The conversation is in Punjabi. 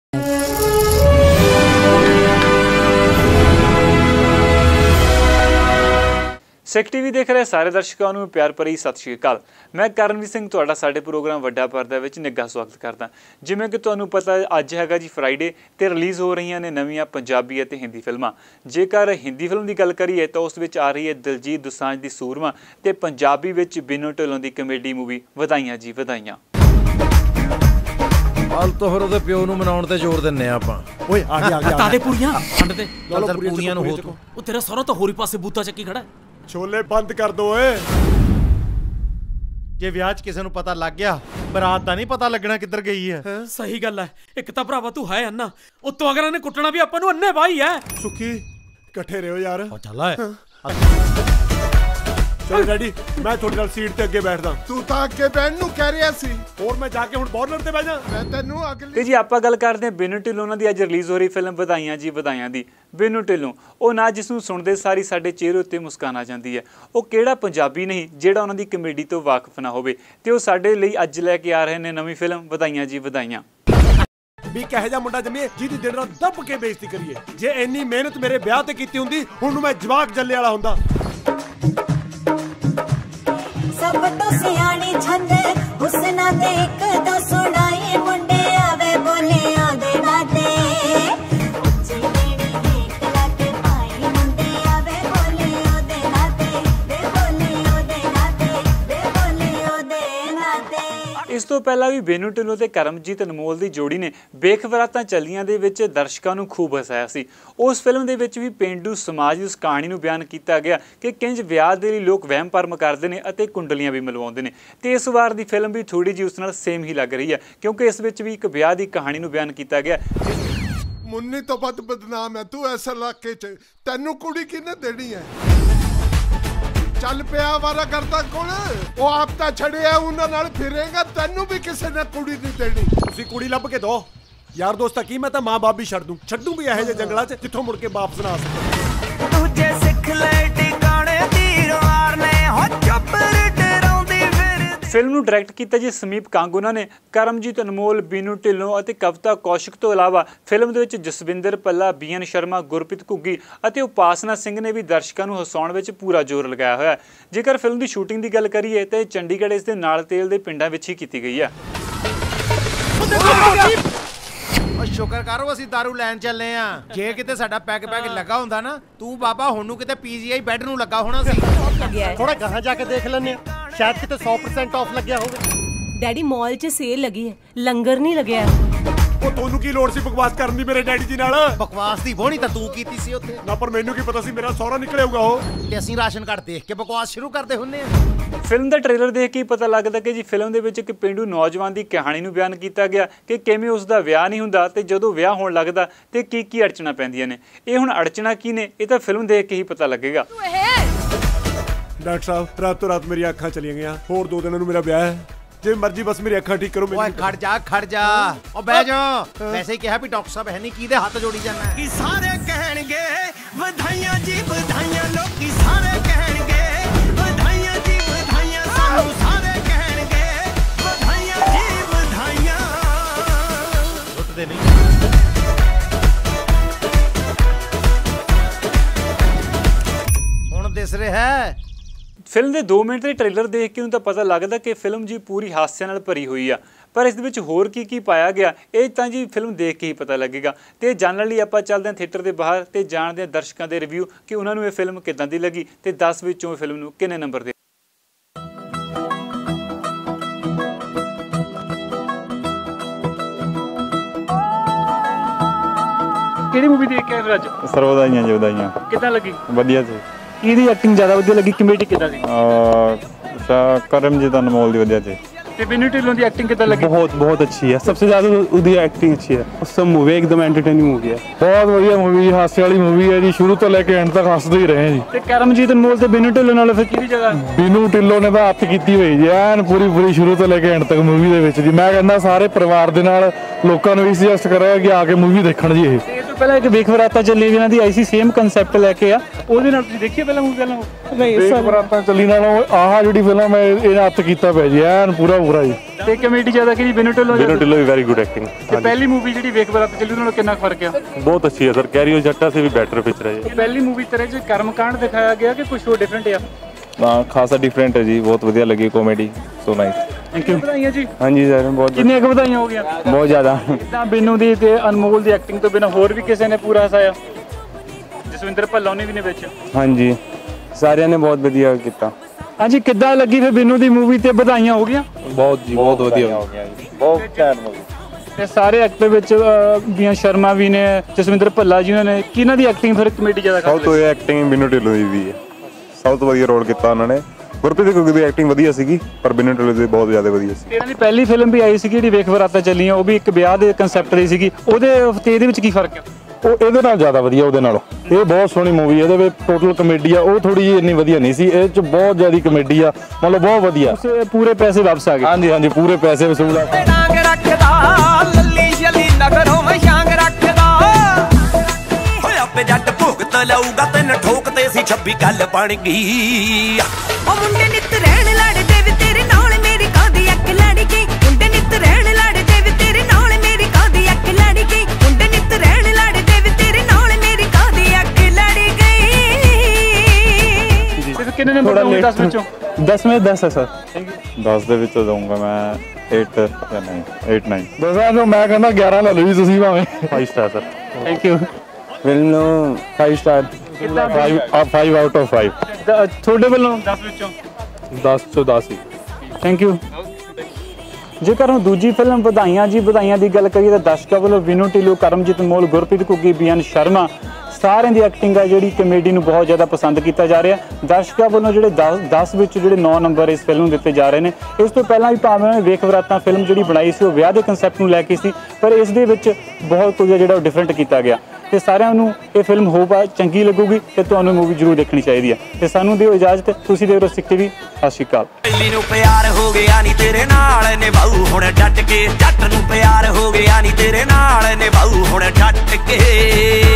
ਸਿੱਖ ਟੀਵੀ ਦੇਖ ਰਹੇ ਸਾਰੇ ਦਰਸ਼ਕਾਂ ਨੂੰ ਪਿਆਰ ਭਰੀ ਸਤਿ ਸ਼੍ਰੀ ਅਕਾਲ। ਮੈਂ ਕਰਨਵੀਰ ਸਿੰਘ ਤੁਹਾਡਾ ਸਾਡੇ ਪ੍ਰੋਗਰਾਮ ਵੱਡਾ ਪਰਦਾ ਵਿੱਚ ਨਿੱਘਾ ਸਵਾਗਤ ਕਰਦਾ। ਜਿਵੇਂ ਕਿ ਤੁਹਾਨੂੰ ਪਤਾ ਅੱਜ ਹੈਗਾ ਜੀ ਫਰਾਈਡੇ ਤੇ ਰਿਲੀਜ਼ ਹੋ ਰਹੀਆਂ ਨੇ ਨਵੀਆਂ ਪੰਜਾਬੀ ਅਤੇ ਹਿੰਦੀ ਫਿਲਮਾਂ। ਜੇਕਰ ਹਿੰਦੀ ਫਿਲਮ ਦੀ ਗੱਲ ਕਰੀਏ ਤਾਂ ਉਸ ਵਿੱਚ ਆ ਰਹੀ ਹੈ ਦਿਲਜੀਤ ਦੋਸਾਂਝ ਦੀ ਸੂਰਮਾ ਤੇ ਪੰਜਾਬੀ ਵਿੱਚ ਬਿਨੂ ਢਿੱਲੋਂ ਦੀ ਕਮੇਡੀ ਮੂਵੀ ਵਧਾਈਆਂ ਜੀ ਵਧਾਈਆਂ। ਹਾਲ ਤੋਂ ਫਿਰ ਉਹਦੇ ਪਿਓ ਨੂੰ ਮਨਾਉਣ ਤੇ ਜ਼ੋਰ ਦਿੰਨੇ ਆ ਆਪਾਂ। ਓਏ ਆ ਗਿਆ ਤਾਦੇ ਪੂਰੀਆਂ ਫੰਡ ਤੇ ਚੱਲ ਪੂਰੀਆਂ ਨੂੰ ਹੋ ਤੂੰ। ਉਹ ਤੇਰਾ ਸਾਰਾ ਤਾਂ ਹੋਰੀ ਪਾਸੇ ਬੂਤਾ ਚੱਕੀ ਖੜਾ। ਛੋਲੇ ਬੰਦ ਕਰ ਦੋ ਓਏ। ਜੇ ਵਿਆਹ 'ਚ ਕਿਸੇ ਨੂੰ ਪਤਾ ਲੱਗ ਗਿਆ ਬਰਾਤ ਦਾ ਨਹੀਂ ਪਤਾ ਲੱਗਣਾ ਕਿੱਧਰ ਗਈ ਹੈ। ਸਹੀ ਗੱਲ ਹੈ। ਇੱਕ ਤਾਂ ਭਰਾਵਾ ਤੂੰ ਹੈ ਅੰਨਾ, ਉੱਤੋਂ ਅਗਰ ਇਹਨੇ ਕੁੱਟਣਾ ਵੀ ਆਪਾਂ ਨੂੰ ਅੰਨੇ ਵਾਹੀ ਹੈ। ਸੁੱਖੀ ਇਕੱਠੇ ਰਹੋ ਯਾਰ। ਚੱਲ ਆ ਚਲ ਡੈਡੀ ਮੈਂ ਤੁਹਾਡੇ ਨਾਲ ਸੀਟ ਤੇ ਅੱਗੇ ਬੈਠਦਾ। ਤੂੰ ਤਾਂ ਅੱਗੇ ਬੈਠਣ ਨੂੰ ਕਹਿ ਰਿਹਾ ਸੀ, ਹੋਰ ਮੈਂ ਜਾ ਕੇ ਹੁਣ ਬੋਰਨਰ ਤੇ ਬਹਿ ਜਾ। ਮੈਂ ਤੈਨੂੰ ਅਗਲੀ ਤੇ ਜੀ ਆਪਾਂ ਗੱਲ ਕਰਦੇ ਹਾਂ ਬਿਨੂ ਢਿੱਲੋਂ ਦੀ ਅੱਜ ਰਿਲੀਜ਼ ਹੋ ਰਹੀ ਫਿਲਮ ਵਧਾਈਆਂ ਜੀ ਵਧਾਈਆਂ ਦੀ। ਬਿਨੂ ਢਿੱਲੋਂ ਉਹ ਨਾਂ ਜਿਸ ਨੂੰ ਸੁਣਦੇ ਸਾਰੀ ਸਾਡੇ ਚਿਹਰੇ ਉੱਤੇ ਮੁਸਕਾਨ ਆ ਜਾਂਦੀ ਹੈ। ਉਹ ਕਿਹੜਾ ਪੰਜਾਬੀ ਨਹੀਂ ਜਿਹੜਾ ਉਹਨਾਂ ਦੀ ਕਮੇਡੀ ਤੋਂ ਵਾਕਿਫ ਨਾ ਹੋਵੇ। ਤੇ ਉਹ ਸਾਡੇ ਲਈ ਅੱਜ ਲੈ ਕੇ ਆ ਰਹੇ ਨੇ ਨਵੀਂ ਫਿਲਮ ਵਧਾਈਆਂ ਜੀ ਵਧਾਈਆਂ। ਵੀ ਕਹੇ ਜਾ ਮੁੰਡਾ ਜੰਮੀਏ ਜਿਹਦੀ ਦਿਨ ਰਾਤ ਦੱਬ ਕੇ ਬੇਇੱਜ਼ਤੀ ਕਰੀਏ। ਜੇ ਇੰਨੀ ਮਿਹਨਤ ਮੇਰੇ ਵਿਆਹ ਤੇ ਕੀਤੀ ਹੁੰਦੀ ਹੁਣ ਨੂੰ ਮੈਂ ਜਵਾਕ ਜੱਲੇ ਵਾਲਾ ਹੁੰਦਾ। सब तो सियाणी छंद हुस्ना ते एक तो सुनाई मुंडे आवे बोले आदे नाते उच्ची मेरी एक लात पाई मुंडे आवे बोले ओदे नाते बे बोले ओदे नाते बे बोले ओदे नाते। ਇਸ ਤੋਂ ਪਹਿਲਾਂ ਵੀ ਬਿਨੂ ਢਿੱਲੋਂ ਤੇ ਕਰਮਜੀਤ ਅਨਮੋਲ ਦੀ ਜੋੜੀ ਨੇ ਬੇਖਬਰਾਤਾਂ ਚੱਲੀਆਂ ਦੇ ਵਿੱਚ ਦਰਸ਼ਕਾਂ ਨੂੰ ਖੂਬ ਹਸਾਇਆ ਸੀ। ਉਸ ਫਿਲਮ ਦੇ ਵਿੱਚ ਵੀ ਪੇਂਡੂ ਸਮਾਜ ਦੀ ਉਸ ਕਹਾਣੀ ਨੂੰ ਬਿਆਨ ਕੀਤਾ ਗਿਆ ਕਿ ਕਿੰਜ ਵਿਆਹ ਦੇ ਲਈ ਲੋਕ ਵਹਿਮ ਭਰਮ ਕਰਦੇ ਨੇ ਅਤੇ ਕੁੰਡਲੀਆਂ ਵੀ ਮਿਲਵਾਉਂਦੇ ਨੇ। ਤੇ ਇਸ ਵਾਰ ਦੀ ਫਿਲਮ ਵੀ ਥੋੜੀ ਜਿਹੀ ਉਸ ਨਾਲ ਸੇਮ ਹੀ ਲੱਗ ਰਹੀ ਹੈ ਕਿਉਂਕਿ ਇਸ ਵਿੱਚ ਵੀ ਇੱਕ ਵਿਆਹ ਦੀ ਕਹਾਣੀ ਨੂੰ ਬਿਆਨ ਕੀਤਾ ਗਿਆ। ਮੁੰਨੀ ਤੋਂ ਵੱਧ ਬਦਨਾਮ ਹੈ ਤੂੰ ਇਸ ਇਲਾਕੇ 'ਚ। ਤੈਨੂੰ ਕੁੜੀ ਕਿਹਨੇ ਦੇਣੀ ਹੈ? ਚੱਲ ਪਿਆ ਵਾਰਾ ਕਰਦਾ ਕੋਲ ਉਹ ਆਪ ਤਾਂ ਛੜਿਆ ਉਹਨਾਂ ਨਾਲ ਫਿਰੇਗਾ। ਤੈਨੂੰ ਵੀ ਕਿਸੇ ਨੇ ਕੁੜੀ ਨਹੀਂ ਦੇਣੀ। ਤੁਸੀਂ ਕੁੜੀ ਲੱਭ ਕੇ ਦੋ ਯਾਰ ਦੋਸਤਾ ਕੀ ਮੈਂ ਤਾਂ ਮਾਂ ਬਾਪ ਵੀ ਛੱਡ ਦੂੰ ਵੀ ਇਹੋ ਜਿਹੇ ਜੰਗਲਾਂ 'ਚ ਜਿੱਥੋਂ ਮੁੜ ਕੇ ਵਾਪਸ ਨਾ ਆ ਸਕੇ। ਦੂਜੇ ਸਿੱਖ ਲੈ ਟਿਕਾਣੇ ਤੀਰਵਾਰ ਨੇ ਹੋ ਚੁੱਪ ਡਰਾਉਂਦੀ ਫਿਰ। ਫਿਲਮ ਨੂੰ ਡਾਇਰੈਕਟ ਕੀਤਾ ਜੀ ਸਮੀਪ ਕਾਂਗੂਨਾ ਨੇ। ਕਰਮਜੀਤ ਅਨਮੋਲ ਬਿਨੂ ਢਿੱਲੋਂ ਅਤੇ ਕਵਿਤਾ ਕੌਸ਼ਿਕ ਤੋਂ ਇਲਾਵਾ ਫਿਲਮ ਦੇ ਵਿੱਚ ਜਸਵਿੰਦਰ ਪੱਲਾ ਬੀਐਨ ਸ਼ਰਮਾ ਗੁਰਪ੍ਰੀਤ ਘੁੱਗੀ ਅਤੇ ਉਪਾਸਨਾ ਸਿੰਘ ਨੇ ਵੀ ਦਰਸ਼ਕਾਂ ਨੂੰ ਹਸਾਉਣ ਵਿੱਚ ਪੂਰਾ ਜ਼ੋਰ ਲਗਾਇਆ ਹੋਇਆ ਹੈ। ਜੇਕਰ ਫਿਲਮ ਦੀ ਸ਼ੂਟਿੰਗ ਦੀ ਗੱਲ ਕਰੀਏ ਤਾਂ ਚੰਡੀਗੜ੍ਹ ਇਸ ਦੇ ਨਾਲ ਤੇਲ ਦੇ ਪਿੰਡਾਂ ਵਿੱਚ ਹੀ ਕੀਤੀ ਗਈ ਹੈ। ਸ਼ੁਕਰ ਕਰੋ ਅਸੀਂ ਦਾਰੂ ਲੈਣ ਚੱਲੇ ਆ। ਜੇ ਕਿਤੇ ਸਾਡਾ ਪੈਗ ਲੱਗਾ ਹੁੰਦਾ ਨਾ ਤੂੰ ਬਾਬਾ ਹੁਣ ਨੂੰ ਕਿਤੇ ਪੀਜੀਆਈ ਬੈੱਡ ਨੂੰ ਲੱਗਾ ਹੋਣਾ ਸੀ। ਥੋੜਾ ਗਾਹਾਂ ਜਾ ਕੇ ਦੇਖ ਲੈਣੇ ਆ ਸ਼ਾਇਦ ਕਿਤੇ 100% ਆਫ ਲੱਗਿਆ ਹੋਵੇ। ਡੈਡੀ ਮਾਲ 'ਚ ਸੇਲ ਲੱਗੀ ਹੈ, ਲੰਗਰ ਨਹੀਂ ਲੱਗਿਆ। ਉਹ ਤੁਹਾਨੂੰ ਕੀ ਲੋੜ ਸੀ ਬਕਵਾਸ ਕਰਨ ਦੀ ਮੇਰੇ ਡੈਡੀ ਜੀ ਨਾਲ? ਬਕਵਾਸ ਦੀ ਬੋਣੀ ਤਾਂ ਤੂੰ ਕੀਤੀ ਸੀ ਉੱਥੇ ਨਾ, ਪਰ ਮੈਨੂੰ ਕੀ ਪਤਾ ਸੀ ਮੇਰਾ ਸਹੁਰਾ ਨਿਕਲੇਗਾ ਉਹ। ਤੇ ਅਸੀਂ ਰਾਸ਼ਨ ਕਾਰਡ ਦੇਖ ਕੇ ਬਕਵਾਸ ਸ਼ੁਰੂ ਕਰਦੇ ਹੁੰਨੇ ਆ। ਫਿਲਮ ਦਾ ਟ੍ਰੇਲਰ ਦੇਖ ਕੇ ਪਤਾ ਲੱਗਦਾ ਕਿ ਜੀ ਫਿਲਮ ਦੇ ਵਿੱਚ ਇੱਕ ਪਿੰਡੂ ਨੌਜਵਾਨ ਦੀ ਕਹਾਣੀ ਨੂੰ ਬਿਆਨ ਕੀਤਾ ਗਿਆ ਕਿ ਕਿਵੇਂ ਉਸ ਦਾ ਵਿਆਹ ਨਹੀਂ ਹੁੰਦਾ ਤੇ ਜਦੋਂ ਵਿਆਹ ਹੋਣ ਲੱਗਦਾ ਤੇ ਕੀ ਅੜਚਣਾ ਪੈਂਦੀਆਂ ਨੇ। ਇਹ ਹੁਣ ਅੜਚਣਾ ਕੀ ਨੇ ਇਹ ਤਾਂ ਫਿਲਮ ਦੇਖ ਕੇ ਹੀ ਪਤਾ ਲੱਗੇਗਾ। ਡਾਕਟਰ ਸਾਹਿਬ ਰਾਤੋਂ ਰਾਤ ਮੇਰੀਆਂ ਅੱਖਾਂ ਚਲੀਆਂ ਗਈਆਂ। ਹੋਰ 2 ਦਿਨਾਂ ਨੂੰ ਮੇਰਾ ਵਿਆਹ ਹੈ। ਜੇ ਮਰਜ਼ੀ ਬਸ ਮੇਰੀ ਅੱਖਾਂ ਠੀਕ ਕਰੋ। ਓਏ ਖੜ ਜਾ ਉਹ ਬਹਿ ਜਾ। ਵੈਸੇ ਹੀ ਕਿਹਾ ਵੀ ਡਾਕਟਰ ਸਾਹਿਬ ਹੈ ਨਹੀਂ ਕਿਹਦੇ ਹੱਥ ਜੋੜੀ ਜਾਣਾ। ਕਿ ਸਾਰੇ ਕਹਿਣਗੇ ਵਧਾਈਆਂ ਜੀ ਵਧਾਈਆਂ। ਲੋਕੀ ਸਾਰੇ ਕਹਿਣਗੇ ਵਧਾਈਆਂ ਜੀ ਵਧਾਈਆਂ। ਸਾਨੂੰ ਸਾਰੇ ਕਹਿਣਗੇ ਵਧਾਈਆਂ ਜੀ ਵਧਾਈਆਂ। ਉੱਠਦੇ ਨਹੀਂ। ਹੁਣ ਦਿਸ ਰਿਹਾ ਹੈ। ਫਿਲਮ ਦੇ 2 ਮਿੰਟ ਦੇ ਟ੍ਰੇਲਰ ਦੇਖ ਕੇ ਨੂੰ ਤਾਂ ਪਤਾ ਲੱਗਦਾ ਕਿ ਫਿਲਮ ਜੀ ਪੂਰੀ ਹਾਸਿਆਂ ਨਾਲ ਭਰੀ ਹੋਈ ਆ, ਪਰ ਇਸ ਦੇ ਵਿੱਚ ਹੋਰ ਕੀ ਪਾਇਆ ਗਿਆ ਇਹ ਤਾਂ ਜੀ ਫਿਲਮ ਦੇਖ ਕੇ ਹੀ ਪਤਾ ਲੱਗੇਗਾ। ਤੇ ਜਾਣਨ ਲਈ ਆਪਾਂ ਚੱਲਦੇ ਹਾਂ ਥੀਏਟਰ ਦੇ ਬਾਹਰ ਤੇ ਜਾਣਦੇ ਹਾਂ ਦਰਸ਼ਕਾਂ ਦੇ ਰਿਵਿਊ ਕਿ ਉਹਨਾਂ ਨੂੰ ਇਹ ਫਿਲਮ ਕਿੱਦਾਂ ਦੀ ਲੱਗੀ ਤੇ 10 ਵਿੱਚੋਂ ਫਿਲਮ ਨੂੰ ਕਿੰਨੇ ਨੰਬਰ ਦੇ। ਕਿਹੜੀ ਮੂਵੀ ਦੇਖ ਕੇ ਆਏ ਫਿਰ ਅੱਜ? ਸਰ ਵਧਾਈਆਂ ਜੀ ਵਧਾਈਆਂ। ਕਿੱਦਾਂ ਲੱਗੀ? ਵਧੀਆ ਸੀ। ਕਿਹਦੀ ਐਕਟਿੰਗ ਜ਼ਿਆਦਾ ਵਧੀਆ ਲੱਗੀ? ਕਮੇਡੀ ਕਿੱਦਾਂ ਸੀ? करमजीत अनमोल दी वजह से। बिनू ढिल्लों की एक्टिंग कितना लगी? बहुत अच्छी है। सबसे ज़्यादा उसकी एक्टिंग अच्छी है। सब मूवी एकदम एंटरटेनिंग मूवी है। बहुत बढ़िया मूवी, हास्य वाली मूवी है जी। शुरू तो लेके एंड तक हंसते ही रहे जी। ते करमजीत अनमोल ते बिनू ढिल्लों नाल फिर किहदी जगह? बिनू ढिल्लों ने तो हੱਥ ਕੀਤੀ ਹੋਈ ਜੀ ਐਨ ਪੂਰੀ शुरू तो लेके एंड तक मूवी ਦੇ ਵਿੱਚ ਜੀ। ਮੈਂ ਕਹਿੰਦਾ ਸਾਰੇ ਪਰਿਵਾਰ ਦੇ ਨਾਲ ਲੋਕਾਂ ਨੂੰ ਵੀ ਸੁਜੈਸਟ ਕਰਾਂਗਾ ਕਿ ਆ ਕੇ मूवी ਦੇਖਣ ਜੀ। ਇਹ ਪਹਿਲਾਂ ਇੱਕ ਵੇਖ ਬਰਾਤਾਂ ਚੱਲੀ ਇਹਨਾਂ ਦੀ ਆਈ ਸੀ ਸੇਮ ਕਨਸੈਪਟ ਲੈ ਕੇ ਆ, ਉਹਦੇ ਨਾਲ ਤੁਸੀਂ ਦੇਖੀ ਪਹਿਲਾਂ ਮੂਵੀ ਪਹਿਲਾਂ? ਨਹੀਂ ਵੇਖ ਬਰਾਤਾਂ ਚੱਲੀ ਨਾਲੋਂ ਆਹ ਜਿਹੜੀ ਫਿਲਮ ਹੈ ਇਹਨਾਂ ਹੱਥ ਕੀਤਾ ਪਿਆ ਜੀ ਐਨ ਪੂਰਾ ਜੀ। ਤੇ ਕਮੇਡੀ ਜ਼ਿਆਦਾ ਕਿ ਬਿਨੂ ਢਿੱਲੋਂ ਵੀ ਵੈਰੀ ਗੁੱਡ ਐਕਟਿੰਗ। ਤੇ ਪਹਿਲੀ ਮੂਵੀ ਜਿਹੜੀ ਵੇਖ ਬਰਾਤਾਂ ਚੱਲੀ ਉਹਨਾਂ ਨਾਲ ਕਿੰਨਾ ਫਰਕ ਆ? ਬਹੁਤ ਅੱਛੀ ਹੈ ਸਰ, ਕੈਰੀ ਔਨ ਜੱਟਾ ਸੇ ਵੀ ਬੈਟਰ ਪਿਕਚਰ ਹੈ ਜੀ। ਪਹਿਲੀ ਮੂਵੀ ਤਰ੍ਹਾਂ ਚ ਕਰਮਕਾਂਡ ਦਿਖਾਇਆ ਗਿਆ ਕਿ ਕੁਝ ਹੋਰ ਡਿਫਰੈਂਟ ਆ? ਹਾਂ ਖਾਸਾ ਡਿਫਰੈਂਟ ਹੈ ਜੀ, ਬਹੁਤ ਵਧੀਆ ਲੱਗੀ comedy, so nice. Thank you. ਵਧਾਈਆਂ ਜੀ। ਹਾਂਜੀ ਸਰ ਬਹੁਤ ਕਿੰਨੀਆਂ ਕੁ ਵਧਾਈਆਂ ਹੋ ਗਈਆਂ? ਬਹੁਤ ਜ਼ਿਆਦਾ। ਤਾਂ ਬਿਨੂ ਦੀ ਤੇ ਅਨਮੋਲ ਦੀ ਐਕਟਿੰਗ ਤੋਂ ਬਿਨਾਂ ਹੋਰ ਵੀ ਕਿਸੇ ਨੇ ਪੂਰਾ ਹਸਾਇਆ? ਜਸਵਿੰਦਰ ਭੱਲਾ ਉਹਨੇ ਵੀ ਨੇ ਵਿੱਚ। ਹਾਂਜੀ ਸਾਰਿਆਂ ਨੇ ਬਹੁਤ ਵਧੀਆ ਕੀਤਾ। ਹਾਂਜੀ ਕਿੱਦਾਂ ਲੱਗੀ ਫਿਰ ਬਿਨੂ ਦੀ ਮੂਵੀ ਤੇ ਵਧਾਈਆਂ ਹੋ ਗਈਆਂ? ਬਹੁਤ ਜੀ ਬਹੁਤ ਵਧੀਆ ਹੋ ਗਿਆ ਜੀ, ਬਹੁਤ ਘੈਂਟ ਮੂਵੀ। ਤੇ ਸਾਰੇ ਐਕਟਰ ਵਿੱਚ ਬੀਆਂ ਸ਼ਰਮਾ ਵੀ ਨੇ, ਜਸਵਿੰਦਰ ਭੱਲਾ ਜੀ ਨੇ, ਕਿਹਨਾਂ ਦੀ ਐਕਟਿੰਗ ਫਿਰ ਕਮੇਡੀ ਜ਼ਿਆਦਾ ਸਭ ਤੋਂ ਇਹ ਐਕਟਿੰਗ ਬਿਨੂ ਢਿੱਲੋਂ ਦੀ ਵੀ ਹੈ, ਸਭ ਤੋਂ ਵਧੀਆ ਰੋਲ ਕੀਤਾ ਉਹਨਾਂ ਨੇ। ਗੁਰਪ੍ਰੀਤ ਘੁੱਗੀ ਦੀ ਐਕਟਿੰਗ ਵਧੀਆ ਸੀਗੀ ਪਰ ਬਿਨੂ ਢਿੱਲੋਂ ਦੀ ਬਹੁਤ ਜ਼ਿਆਦਾ ਵਧੀਆ ਸੀ। ਇਹਨਾਂ ਦੀ ਪਹਿਲੀ ਫਿਲਮ ਵੀ ਆਈ ਸੀ ਜਿਹੜੀ ਵੇਖ ਬਰਾਤਾਂ ਚੱਲੀਆਂ, ਉਹ ਵੀ ਇੱਕ ਵਿਆਹ ਦੇ ਕਨਸੈਪਟ ਦੀ ਸੀਗੀ, ਉਹਦੇ ਤੇ ਇਹਦੇ ਵਿੱਚ ਕੀ ਫਰਕ ਹੈ? ਉਹ ਇਹਦੇ ਨਾਲ ਜ਼ਿਆਦਾ ਵਧੀਆ ਉਹਦੇ ਨਾਲੋਂ। ਇਹ ਬਹੁਤ ਸੋਹਣੀ ਮੂਵੀ, ਇਹਦੇ ਵਿੱਚ ਟੋਟਲ ਕਮੇਡੀ ਆ, ਉਹ ਥੋੜੀ ਜਿਹੀ ਇੰਨੀ ਵਧੀਆ ਨਹੀਂ ਸੀ। ਇਹ ਚ ਬਹੁਤ ਜ਼ਿਆਦਾ ਕਮੇਡੀ ਆ, ਮਤਲਬ ਬਹੁਤ ਵਧੀਆ। ਪੂਰੇ ਪੈਸੇ ਵਾਪਸ ਆ ਗਏ। ਹਾਂਜੀ ਹਾਂਜੀ ਪੂਰੇ ਪੈਸੇ ਵਸੂਲ ਆ। ਨਾਂਗ ਰੱਖਦਾ ਲੱਲੀ ਸ਼ਲੀ ਨਗਰੋਂ ਸ਼ਾਂਗ ਰੱਖਦਾ ਹੋਇਆ ਪੇ ਜੱਟ ਭੁਗਤ ਲਊਗਾ ਤੈਨੂੰ ਠੋਕਦੇ ਸੀ 26 ਗੱਲ ਬਣ ਗਈ। ਉਹ ਮੁੰਡੇ ਨਿੱਤ ਰਹਿਣ ਲੜਦੇ ਵੀ ਤੇਰੇ ਨਾਲ ਮੇਰੀ ਕਾਦੀ ਅੱਖ ਲੜ ਗਈ। ਮੁੰਡੇ ਨਿੱਤ ਰਹਿਣ ਲੜਦੇ ਵੀ ਤੇਰੇ ਨਾਲ ਮੇਰੀ ਕਾਦੀ ਅੱਖ ਲੜ ਗਈ। ਮੁੰਡੇ ਨਿੱਤ ਰਹਿਣ ਲੜਦੇ ਵੀ ਤੇਰੇ ਨਾਲ ਮੇਰੀ ਕਾਦੀ ਅੱਖ ਲੜ ਗਈ। ਸਿਰ ਕਿੰਨੇ ਨੰਬਰ ਦੋਗੇ 10 ਵਿੱਚੋਂ? 10 में 10 है सर। 10 ਦੇ ਵਿੱਚੋਂ ਦਊਂਗਾ ਮੈਂ 8 ਜਾਂ 9 8 9। ਦੱਸਾਂ ਨੂੰ ਮੈਂ ਕਹਿੰਦਾ 11 ਲੈ ਲਓ ਜੀ ਤੁਸੀਂ ਭਾਵੇਂ। 5 star sir. Thank you. Film ਨੂੰ 5 ਸਟਾਰ 5 ਆਊਟ ਆਫ 5। ਤੁਹਾਡੇ ਵੱਲੋਂ 10 ਵਿੱਚੋਂ? 10 ਚੋਂ 10 ਹੀ। Thank you. ਜੇਕਰ ਹੁਣ ਦੂਜੀ ਫਿਲਮ ਵਧਾਈਆਂ ਜੀ ਵਧਾਈਆਂ ਦੀ ਗੱਲ ਕਰੀਏ ਤਾਂ ਦਰਸ਼ਕਾਂ ਵੱਲੋਂ ਬਿਨੂ ਢਿੱਲੋਂ, ਕਰਮਜੀਤ ਮੋਲ, ਗੁਰਪ੍ਰੀਤ ਘੁੱਗੀ, ਬੀਐਨ ਸ਼ਰਮਾ ਸਾਰਿਆਂ ਦੀ ਐਕਟਿੰਗ ਆ ਜਿਹੜੀ ਕਮੇਡੀ ਨੂੰ ਬਹੁਤ ਜ਼ਿਆਦਾ ਪਸੰਦ ਕੀਤਾ ਜਾ ਰਿਹਾ। ਦਰਸ਼ਕਾਂ ਵੱਲੋਂ ਜਿਹੜੇ 10 ਵਿੱਚ ਜਿਹੜੇ 9 ਨੰਬਰ ਇਸ ਫਿਲਮ ਨੂੰ ਦਿੱਤੇ ਜਾ ਰਹੇ ਨੇ। ਇਸ ਤੋਂ ਪਹਿਲਾਂ ਵੀ ਭਾਵੇਂ ਉਹਨਾਂ ਨੇ ਵੇਖ ਬਰਾਤਾਂ ਫਿਲਮ ਜਿਹੜੀ ਬਣਾਈ ਸੀ ਉਹ ਵਿਆਹ ਦੇ ਕਨਸੈਪਟ ਨੂੰ ਲੈ ਕੇ ਸੀ, ਪਰ ਇਸ ਦੇ ਵਿੱਚ ਬਹੁਤ ਕੁਝ ਜਿਹੜਾ ਉਹ ਡਿਫਰੈਂਟ ਕੀਤਾ ਗਿਆ। ਤੇ ਸਾਰਿਆਂ ਨੂੰ ਇਹ ਫਿਲਮ ਹੋਪ ਚੰਗੀ ਲੱਗੂਗੀ ਤੇ ਤੁਹਾਨੂੰ ਮੂਵੀ ਜ਼ਰੂਰ ਦੇਖਣੀ ਚਾਹੀਦੀ ਹੈ। ਤੇ ਸਾਨੂੰ ਦਿਓ ਇਜਾਜ਼ਤ, ਤੁਸੀਂ ਦੇਖ ਰਹੇ ਹੋ ਸਿੱਖ ਟੀਵੀ। ਸਤਿ ਸ਼੍ਰੀ ਅਕਾਲ। ਪਹਿਲੀ ਨੂੰ ਪਿਆਰ ਹੋ ਗਿਆ ਨੀ ਤੇਰੇ ਨਾਲ ਨਿਭਾਊ ਹੁਣ ਡਟ ਕੇ, ਜੱਟ ਨੂੰ ਪਿਆਰ ਹੋ ਗਿਆ ਨੀ ਤੇਰੇ ਨਾਲ ਨਿਭਾਊ ਹੁਣ ਡਟ ਕੇ।